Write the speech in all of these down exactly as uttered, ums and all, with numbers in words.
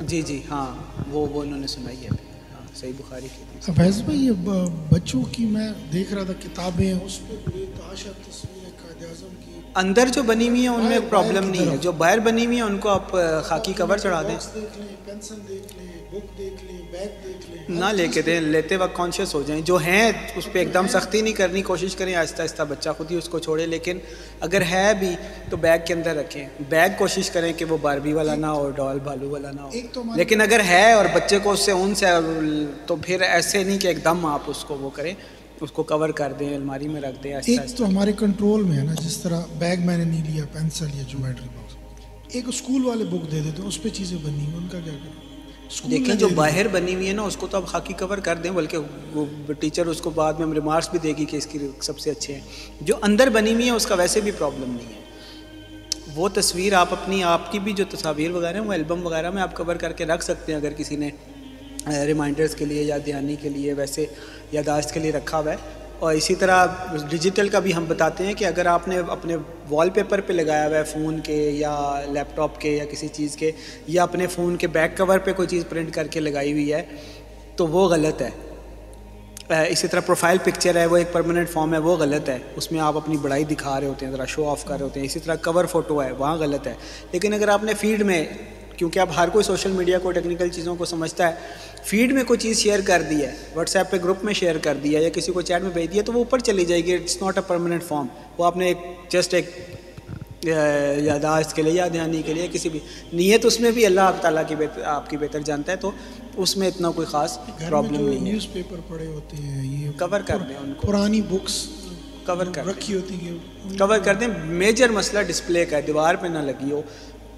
जी जी हाँ, वो वो उन्होंने सुनाई है, हाँ, सही बुखारी की। फैज़ भाई, ये बच्चों की मैं देख रहा था किताबें, उस पर बेतहाशा तस्वीरें कायद-ए-आज़म की अंदर जो बनी हुई है उनमें प्रॉब्लम नहीं है, जो बाहर बनी हुई है उनको आप खाकी कवर चढ़ा दें, देख लें, पेंसिल देख लें, बुक देख लें, बैग देख लें, ना लेके दें, लेते वक्त कॉन्शियस हो जाएं। जो हैं उस पर एकदम सख्ती नहीं करनी, कोशिश करें आहिस्ता आहिस्ता बच्चा खुद ही उसको छोड़े। लेकिन अगर है भी तो बैग के अंदर रखें, बैग कोशिश करें कि वो बारबी वाला ना हो, डॉल भालू वाला ना हो। तो लेकिन अगर है और बच्चे को उससे उनसे, तो फिर ऐसे नहीं कि एकदम आप उसको वो करें, उसको कवर कर दें, अलमारी में रख दें। एक तो हमारे कंट्रोल में है ना, जिस तरह बैग मैंने नहीं लिया, पेंसिल या ज्योमेट्री बॉक्स, एक स्कूल वाले बुक दे देते हैं, उस पर चीज़ें बनी हुई, उनका क्या करें? देखिए जो बाहर बनी हुई है ना उसको तो आप खाकी कवर कर दें, बल्कि वो टीचर उसको बाद में रिमार्क्स भी देगी कि इसकी सबसे अच्छे हैं। जो अंदर बनी हुई है उसका वैसे भी प्रॉब्लम नहीं है। वो तस्वीर आप अपनी, आपकी भी जो तस्वीर वगैरह हैं वो एल्बम वगैरह में आप कवर करके रख सकते हैं, अगर किसी ने रिमाइंडर्स के लिए या दहानी के लिए, वैसे यादाश्त के लिए रखा हुआ है। और इसी तरह डिजिटल का भी हम बताते हैं कि अगर आपने अपने वॉलपेपर पे लगाया हुआ है फ़ोन के या लैपटॉप के या किसी चीज़ के, या अपने फ़ोन के बैक कवर पे कोई चीज़ प्रिंट करके लगाई हुई है, तो वो गलत है। इसी तरह प्रोफाइल पिक्चर है, वो एक परमानेंट फॉर्म है, वो गलत है, उसमें आप अपनी बड़ाई दिखा रहे होते हैं, ज़रा शो ऑफ कर रहे होते हैं। इसी तरह कवर फ़ोटो है, वहाँ गलत है। लेकिन अगर आपने फीड में, क्योंकि अब हर कोई सोशल मीडिया को, टेक्निकल चीज़ों को समझता है, फीड में कोई चीज़ शेयर कर दी है, व्हाट्सएप पे ग्रुप में शेयर कर दिया या किसी को चैट में भेज दिया, तो वो ऊपर चली जाएगी। It's not a permanent form. वो आपने एक जस्ट एक यादाश्त के लिए या ध्यानी के लिए, किसी भी नीयत उसमें भी अल्लाह ताला की बेहतर, आपकी बेहतर जानता है, तो उसमें इतना कोई ख़ास प्रॉब्लम नहीं है। न्यूज़पेपर पढ़े होते हैं, ये कवर कर दें उनको, पुरानी बुक्स कवर कर रखी होती है, कवर कर दें। मेजर मसला डिस्प्ले का है, दीवार पे ना लगी हो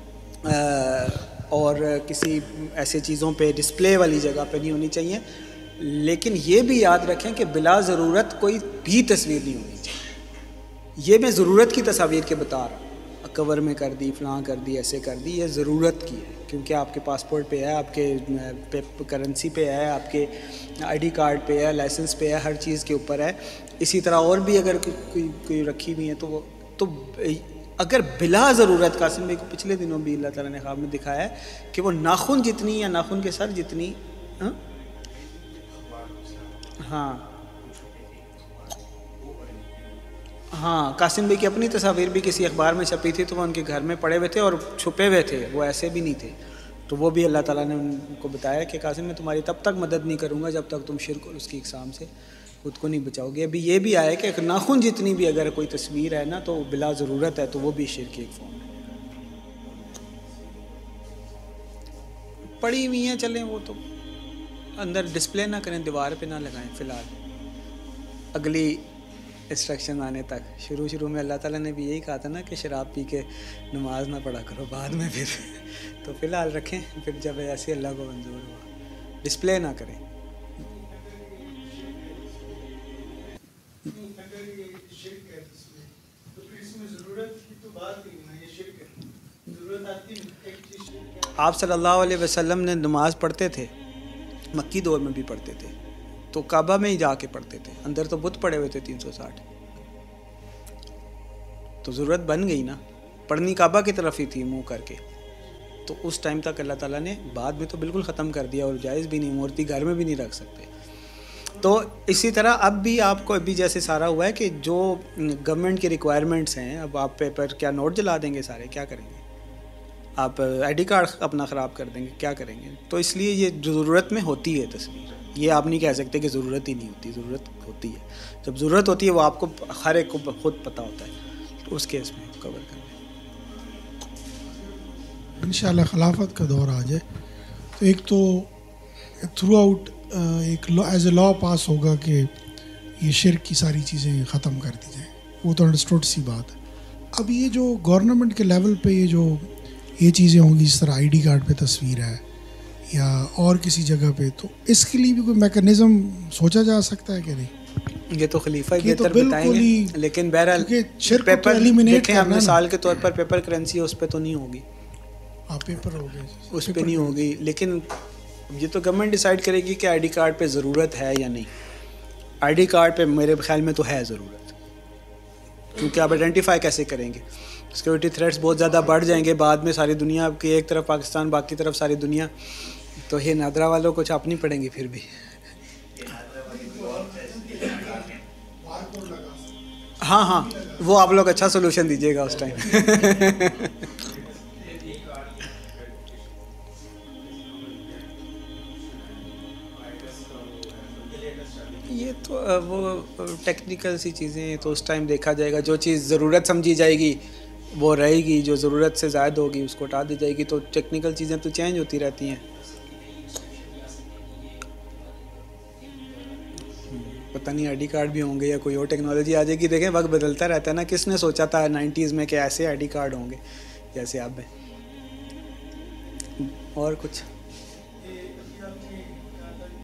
और किसी ऐसे चीज़ों पे डिस्प्ले वाली जगह पे नहीं होनी चाहिए। लेकिन ये भी याद रखें कि बिला ज़रूरत कोई भी तस्वीर नहीं होनी चाहिए। ये मैं ज़रूरत की तस्वीर के बता रहा हूँ, कवर में कर दी, फ़लाँ कर दी, ऐसे कर दी, ये ज़रूरत की है, क्योंकि आपके पासपोर्ट पे है, आपके पे, करेंसी पे है, आपके आईडी कार्ड पे है, लाइसेंस पे है, हर चीज़ के ऊपर है। इसी तरह और भी अगर कोई कोई रखी हुई है तो वो तो अगर बिला ज़रूरत, कासिम भाई को पिछले दिनों भी अल्लाह ताला ने ख्वाब में दिखाया है कि वो नाखून जितनी या नाखून के सर जितनी, हाँ हाँ हाँ कासिम भाई की अपनी तस्वीर भी किसी अखबार में छपी थी, तो वो उनके घर में पड़े हुए थे और छुपे हुए थे, वो ऐसे भी नहीं थे। तो वो भी अल्लाह ताला ने उनको बताया कि कासिम मैं तुम्हारी तब तक मदद नहीं करूँगा जब तक तुम शिर्क और उसकी इक़साम से खुद को नहीं बचाओगे। अभी ये भी आया कि नाखून जितनी भी अगर कोई तस्वीर है ना तो बिला ज़रूरत है, तो वो भी शिर्क की एक फॉर्म है। पड़ी हुई हैं, चलें, वो तो अंदर डिस्प्ले ना करें, दीवार पे ना लगाएं फ़िलहाल, अगली इंस्ट्रक्शन आने तक। शुरू शुरू में अल्लाह ताला ने भी यही कहा था ना कि शराब पी के नमाज ना पढ़ा करो बाद में फिर तो फ़िलहाल रखें, फिर जब ऐसे अल्लाह को मंजूर हुआ डिस्प्ले ना करें। आप सल्लल्लाहु अलैहि वसल्लम ने नमाज़ पढ़ते थे, मक्की दौर में भी पढ़ते थे, तो काबा में ही जाके पढ़ते थे, अंदर तो बुत पड़े हुए थे तीन सौ साठ, तो ज़रूरत बन गई ना, पढ़नी काबा की तरफ ही थी मुंह करके। तो उस टाइम तक अल्लाह ताला ने, बाद में तो बिल्कुल ख़त्म कर दिया और जायज़ भी नहीं, मूर्ति घर में भी नहीं रख सकते। तो इसी तरह अब भी आपको अभी जैसे सारा हुआ है कि जो गवर्नमेंट की रिक्वायरमेंट्स हैं, अब आप पेपर क्या नोट जला देंगे सारे, क्या करेंगे आप, आईडी कार्ड अपना ख़राब कर देंगे, क्या करेंगे। तो इसलिए ये ज़रूरत में होती है तस्वीर, ये आप नहीं कह सकते कि ज़रूरत ही नहीं होती, ज़रूरत होती है। जब ज़रूरत होती है वो आपको हर एक को खुद पता होता है, तो उस केस में कवर कर लें। इंशाल्लाह खिलाफत का दौर आ जाए तो एक तो थ्रू आउट एक एज ए लॉ पास होगा कि ये शिर्क की सारी चीज़ें ख़त्म कर दी जाए, वो तो अंडरस्टूड सी बात है। अब ये जो गवर्नमेंट के लेवल पे ये जो ये चीज़ें होंगी, जिस तरह आईडी कार्ड पे तस्वीर है या और किसी जगह पे, तो इसके लिए भी कोई मैकेनिज़्म सोचा जा सकता है कि नहीं? ये तो खलीफा ही बेहतर बताएंगे, लेकिन बहरहाल पेपर देखें आप, मिसाल के तौर पर पेपर करेंसी उस पर तो नहीं होगी, हाँ पेपर हो गए उस पर नहीं होगी, लेकिन ये तो गवर्नमेंट डिसाइड करेगी कि आईडी कार्ड पे ज़रूरत है या नहीं। आईडी कार्ड पे मेरे ख्याल में तो है ज़रूरत, क्योंकि आप आइडेंटिफाई कैसे करेंगे। सिक्योरिटी थ्रेट्स बहुत ज़्यादा बढ़ जाएंगे बाद में, सारी दुनिया की एक तरफ पाकिस्तान, बाकी तरफ सारी दुनिया, तो ये नादरा वालों को छापनी पड़ेंगी फिर भी। हाँ हाँ, वो आप लोग अच्छा सोल्यूशन दीजिएगा उस टाइम। ये तो अ, वो टेक्निकल सी चीज़ें तो उस टाइम देखा जाएगा। जो चीज़ ज़रूरत समझी जाएगी वो रहेगी, जो ज़रूरत से ज़्यादा होगी उसको हटा दी जाएगी। तो टेक्निकल चीज़ें तो चेंज होती रहती हैं। पता नहीं आईडी कार्ड भी होंगे या कोई और टेक्नोलॉजी आ जाएगी। देखें वक्त बदलता रहता है ना। किसने सोचा था नाइन्टीज़ में कि ऐसे आईडी कार्ड होंगे जैसे अब है। और कुछ